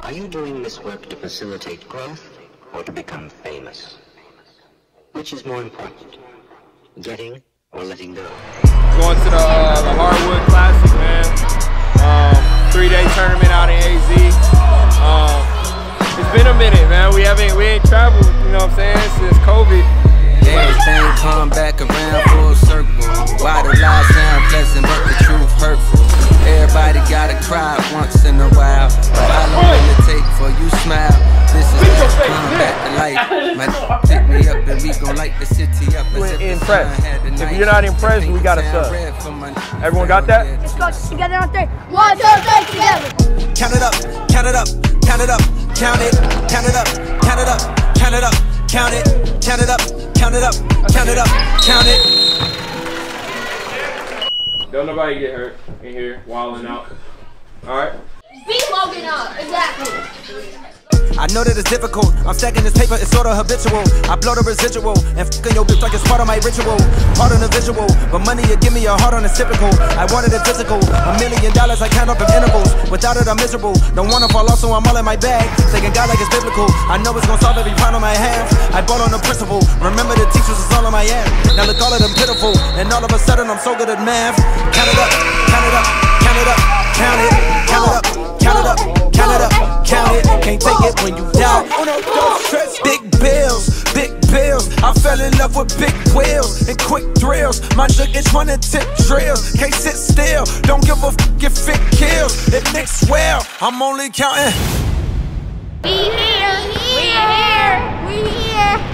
Are you doing this work to facilitate growth or to become famous? Which is more important, getting or letting go? Going to the Hardwood Classic, man. 3-day tournament out in AZ. It's been a minute, man. We ain't traveled, you know what I'm saying, since COVID. Everything come back around full circle. Why the lies sound pleasant, but the truth hurtful. Everybody gotta cry once in a while. How long will it take for you smile? This is come back to life. My pick me up and we gon' light the city up. We're impressed. If you're not impressed, we gotta sub. Everyone got that? Let's go together on 3. 1, 2, 3, together. Count it up, count it up, count it up, count it, count it up, count it up, count it up, count it, count it up, count it up, count it up, count it. Don't nobody get hurt in here, wilding out. Alright? Beat Logan up, exactly. I know that it's difficult. I'm stacking this paper, it's sorta habitual. I blow the residual and fucking your bitch like it's part of my ritual. Heart on the visual, but money you give me a heart on the typical. I wanted it physical, $1 million I count up in intervals. Without it I'm miserable. Don't wanna fall off, so I'm all in my bag. Thinking God like it's biblical. I know it's gonna solve every problem I have. I bought on the principle. Remember the teachers is all on my ass. Now look all of them pitiful, and all of a sudden I'm so good at math. Count it up, count it up, count it up, count it, count it up, count it up, count it up, count it. Can't take it when you die. Oh no, don't stress. Big bills, big bills. I fell in love with big wheels and quick thrills. My jug is running tip drills. Can't sit still. Don't give a f if it kills. It mixed well. I'm only counting. We here. We here. We here.